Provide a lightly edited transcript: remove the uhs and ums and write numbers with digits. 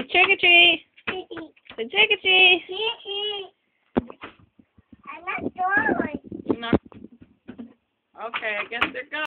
trick or treat. Say trick or treat. I'm not going. No. Okay, I guess they're gone.